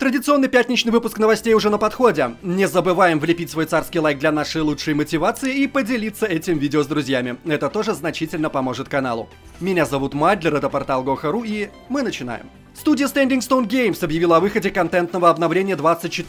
Традиционный пятничный выпуск новостей уже на подходе. Не забываем влепить свой царский лайк для нашей лучшей мотивации и поделиться этим видео с друзьями. Это тоже значительно поможет каналу. Меня зовут Мадлер, это портал Go.ru, и мы начинаем. Студия Standing Stone Games объявила о выходе контентного обновления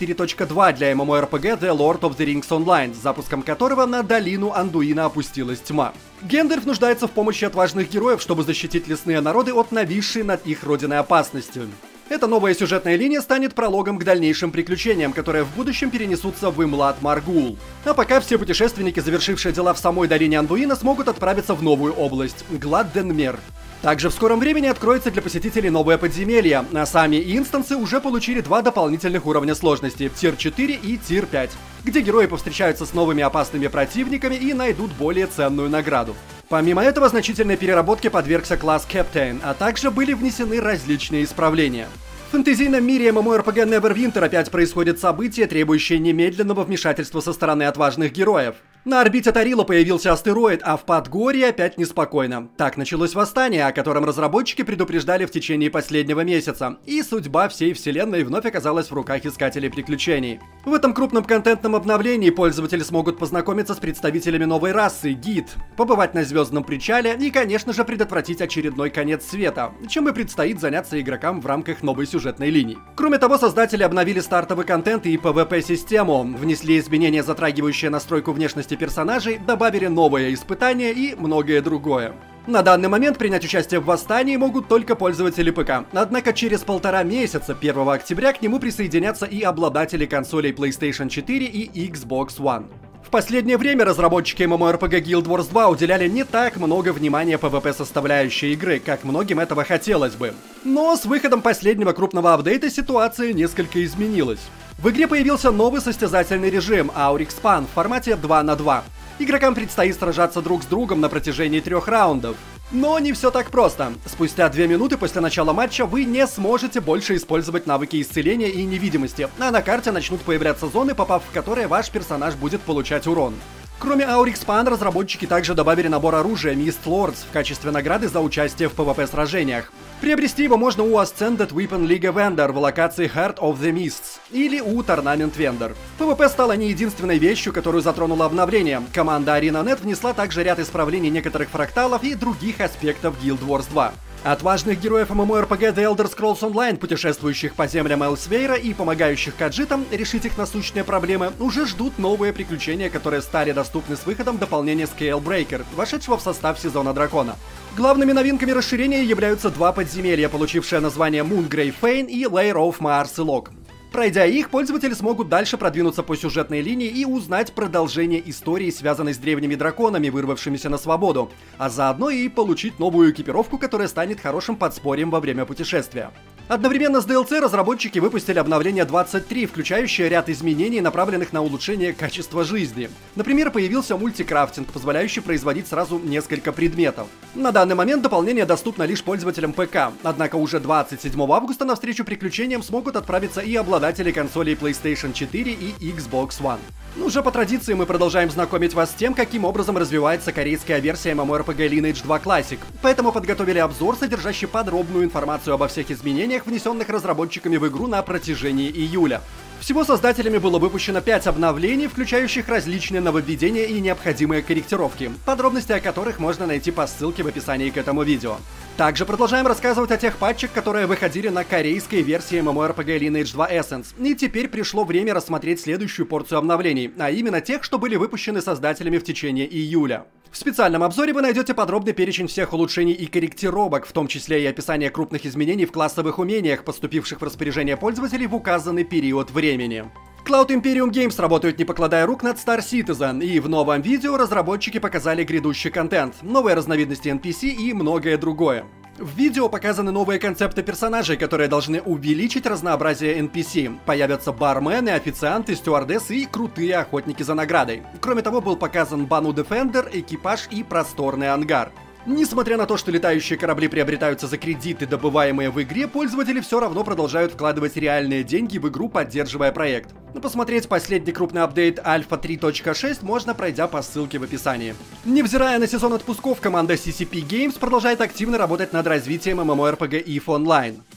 24.2 для MMORPG The Lord of the Rings Online, с запуском которого на долину Андуина опустилась тьма. Гэндальф нуждается в помощи отважных героев, чтобы защитить лесные народы от нависшей над их родиной опасности. Эта новая сюжетная линия станет прологом к дальнейшим приключениям, которые в будущем перенесутся в Имлад Маргул. А пока все путешественники, завершившие дела в самой долине Андуина, смогут отправиться в новую область – Гладденмер. Также в скором времени откроется для посетителей новое подземелье, а сами инстансы уже получили два дополнительных уровня сложности – Тир 4 и Тир 5, где герои повстречаются с новыми опасными противниками и найдут более ценную награду. Помимо этого, значительной переработке подвергся класс Captain, а также были внесены различные исправления. В фэнтезийном мире MMORPG Neverwinter опять происходят события, требующие немедленного вмешательства со стороны отважных героев. На орбите Тарила появился астероид, а в Подгорье опять неспокойно. Так началось восстание, о котором разработчики предупреждали в течение последнего месяца, и судьба всей вселенной вновь оказалась в руках искателей приключений. В этом крупном контентном обновлении пользователи смогут познакомиться с представителями новой расы Гид, побывать на звездном причале и, конечно же, предотвратить очередной конец света, чем и предстоит заняться игрокам в рамках новой сюжетной линии. Кроме того, создатели обновили стартовый контент и PvP-систему, внесли изменения, затрагивающие настройку внешности персонажей, добавили новые испытания и многое другое. На данный момент принять участие в восстании могут только пользователи ПК, однако через 1,5 месяца, 1 октября, к нему присоединятся и обладатели консолей PlayStation 4 и Xbox One. В последнее время разработчики MMORPG Guild Wars 2 уделяли не так много внимания PvP-составляющей игры, как многим этого хотелось бы. Но с выходом последнего крупного апдейта ситуация несколько изменилась. В игре появился новый состязательный режим Auric Span в формате 2 на 2. Игрокам предстоит сражаться друг с другом на протяжении 3 раундов. Но не все так просто. Спустя 2 минуты после начала матча вы не сможете больше использовать навыки исцеления и невидимости, а на карте начнут появляться зоны, попав в которые ваш персонаж будет получать урон. Кроме Auric Span, разработчики также добавили набор оружия Mist Lords в качестве награды за участие в PvP-сражениях. Приобрести его можно у Ascended Weapon League Vendor в локации Heart of the Mists или у Tournament Vendor. PvP стала не единственной вещью, которую затронуло обновление. Команда ArenaNet внесла также ряд исправлений некоторых фракталов и других аспектов Guild Wars 2. Отважных героев MMORPG The Elder Scrolls Online, путешествующих по землям Элсвейра и помогающих каджитам решить их насущные проблемы, уже ждут новые приключения, которые стали доступны с выходом дополнения Scalebreaker, вошедшего в состав Сезона Дракона. Главными новинками расширения являются два подземелья, получившие название Moongrave Fane и Lair of Maarselok. Пройдя их, пользователи смогут дальше продвинуться по сюжетной линии и узнать продолжение истории, связанной с древними драконами, вырвавшимися на свободу, а заодно и получить новую экипировку, которая станет хорошим подспорьем во время путешествия. Одновременно с DLC разработчики выпустили обновление 23, включающее ряд изменений, направленных на улучшение качества жизни. Например, появился мультикрафтинг, позволяющий производить сразу несколько предметов. На данный момент дополнение доступно лишь пользователям ПК, однако уже 27 августа навстречу приключениям смогут отправиться и обладатели консолей PlayStation 4 и Xbox One. Уже по традиции мы продолжаем знакомить вас с тем, каким образом развивается корейская версия MMORPG Lineage 2 Classic, поэтому подготовили обзор, содержащий подробную информацию обо всех изменениях, внесенных разработчиками в игру на протяжении июля. Всего создателями было выпущено 5 обновлений, включающих различные нововведения и необходимые корректировки, подробности о которых можно найти по ссылке в описании к этому видео. Также продолжаем рассказывать о тех патчах, которые выходили на корейской версии MMORPG Lineage 2 Essence. И теперь пришло время рассмотреть следующую порцию обновлений, а именно тех, что были выпущены создателями в течение июля. В специальном обзоре вы найдете подробный перечень всех улучшений и корректировок, в том числе и описание крупных изменений в классовых умениях, поступивших в распоряжение пользователей в указанный период времени. Cloud Imperium Games работают не покладая рук над Star Citizen, и в новом видео разработчики показали грядущий контент, новые разновидности NPC и многое другое. В видео показаны новые концепты персонажей, которые должны увеличить разнообразие NPC. Появятся бармены, официанты, стюардессы и крутые охотники за наградой. Кроме того, был показан Banu Defender, экипаж и просторный ангар. Несмотря на то, что летающие корабли приобретаются за кредиты, добываемые в игре, пользователи все равно продолжают вкладывать реальные деньги в игру, поддерживая проект. Посмотреть последний крупный апдейт Alpha 3.6 можно, пройдя по ссылке в описании. Невзирая на сезон отпусков, команда CCP Games продолжает активно работать над развитием MMORPG EVE Online.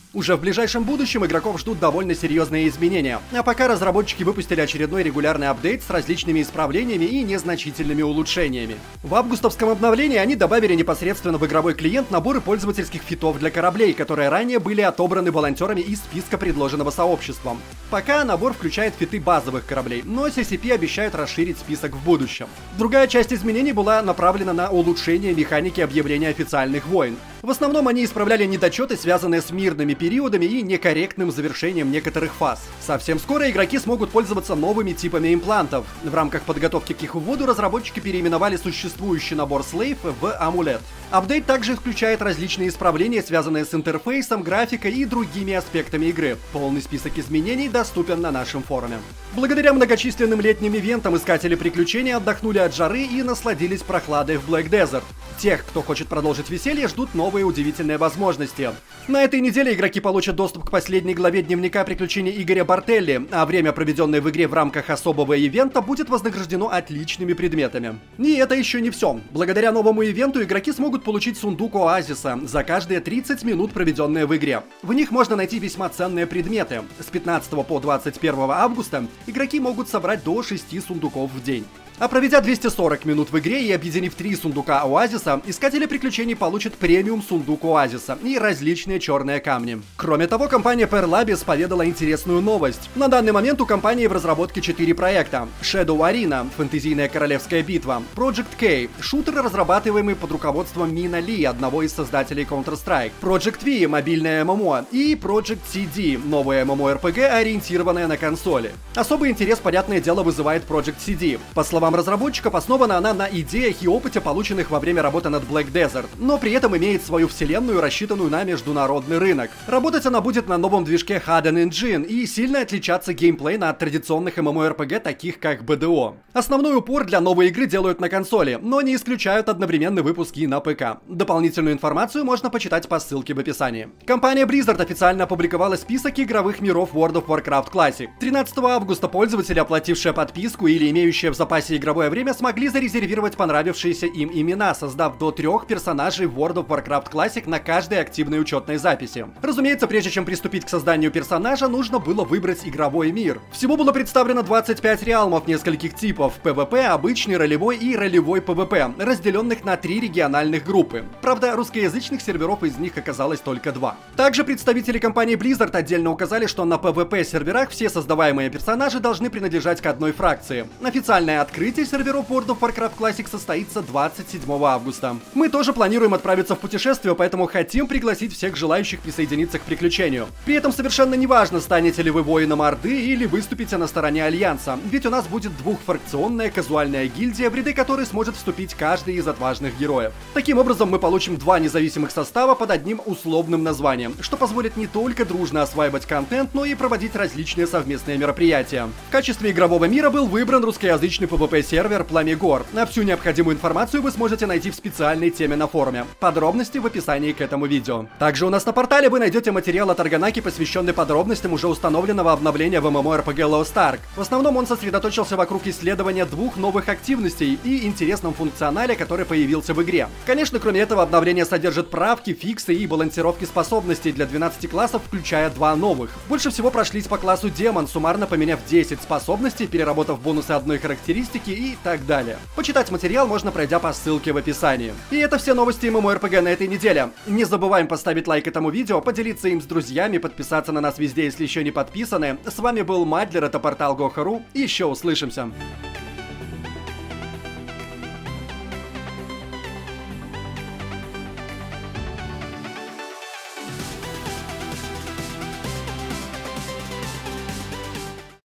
Уже в ближайшем будущем игроков ждут довольно серьезные изменения, а пока разработчики выпустили очередной регулярный апдейт с различными исправлениями и незначительными улучшениями. В августовском обновлении они добавили непосредственно в игровой клиент наборы пользовательских фитов для кораблей, которые ранее были отобраны волонтерами из списка, предложенного сообществом. Пока набор включает фиты базовых кораблей, но CCP обещают расширить список в будущем. Другая часть изменений была направлена на улучшение механики объявления официальных войн. В основном они исправляли недочеты, связанные с мирными периодами и некорректным завершением некоторых фаз. Совсем скоро игроки смогут пользоваться новыми типами имплантов. В рамках подготовки к их вводу разработчики переименовали существующий набор Slave в Амулет. Апдейт также включает различные исправления, связанные с интерфейсом, графикой и другими аспектами игры. Полный список изменений доступен на нашем форуме. Благодаря многочисленным летним ивентам искатели приключений отдохнули от жары и насладились прохладой в Black Desert. Тех, кто хочет продолжить веселье, ждут новые удивительные возможности. На этой неделе игроки получат доступ к последней главе дневника приключений Игоря Бартелли, а время, проведенное в игре в рамках особого ивента, будет вознаграждено отличными предметами. И это еще не все. Благодаря новому ивенту игроки смогут получить сундук Оазиса за каждые 30 минут, проведенные в игре. В них можно найти весьма ценные предметы. С 15 по 21 августа игроки могут собрать до 6 сундуков в день. А проведя 240 минут в игре и объединив 3 сундука Оазиса, искатели приключений получат премиум сундук Оазиса и различные черные камни. Кроме того, компания Pearl Labs поведала интересную новость. На данный момент у компании в разработке 4 проекта. Shadow Arena, фэнтезийная королевская битва, Project K, шутер, разрабатываемый под руководством Мина Ли, одного из создателей Counter-Strike, Project V, мобильное ММО, и Project CD, новое MMORPG, ориентированное на консоли. Особый интерес, понятное дело, вызывает Project CD. По словам разработчиков, основана она на идеях и опыте, полученных во время работы над Black Desert, но при этом имеет свою вселенную, рассчитанную на международный рынок. Работать она будет на новом движке Hidden Engine и сильно отличаться геймплейно от традиционных MMORPG, таких как BDO. Основной упор для новой игры делают на консоли, но не исключают одновременный выпуск и на ПК. Дополнительную информацию можно почитать по ссылке в описании. Компания Blizzard официально опубликовала список игровых миров World of Warcraft Classic. 13 августа пользователи, оплатившие подписку или имеющие в запасе игровое время, смогли зарезервировать понравившиеся им имена, создав до 3 персонажей в World of Warcraft Classic на каждой активной учетной записи. Разумеется, прежде чем приступить к созданию персонажа, нужно было выбрать игровой мир. Всего было представлено 25 реалмов нескольких типов: PvP, обычный, ролевой и ролевой PvP, разделенных на 3 региональных группы. Правда, русскоязычных серверов из них оказалось только 2. Также представители компании Blizzard отдельно указали, что на PvP серверах все создаваемые персонажи должны принадлежать к одной фракции. Официальное открытие серверов World of Warcraft Classic состоится 27 августа. Мы тоже планируем отправиться в путешествие, поэтому хотим пригласить всех желающих присоединиться к приключению. При этом совершенно не важно, станете ли вы воином Орды или выступите на стороне Альянса, ведь у нас будет двухфракционная казуальная гильдия, в ряды которой сможет вступить каждый из отважных героев. Таким образом, мы получим 2 независимых состава под одним условным названием, что позволит не только дружно осваивать контент, но и проводить различные совместные мероприятия. В качестве игрового мира был выбран русскоязычный PvP-сервер Пламегор, а всю необходимую информацию вы сможете найти в специальной теме на форуме. Подробности в описании к этому видео. Также у нас на портале вы найдете материал от Арганаки, посвященный подробностям уже установленного обновления в MMORPG Lost Ark. В основном он сосредоточился вокруг исследования 2 новых активностей и интересном функционале, который появился в игре. Конечно, кроме этого, обновление содержит правки, фиксы и балансировки способностей для 12 классов, включая 2 новых. Больше всего прошлись по классу Демон, суммарно поменяв 10 способностей, переработав бонусы одной характеристики и так далее. Почитать материал можно, пройдя по ссылке в описании. И это все новости MMORPG на этой неделе. Не забываем поставить лайк этому видео, поделиться им с друзьями, подписаться на нас везде, если еще не подписаны. С вами был Мадлер, это портал Go.ru. Еще услышимся.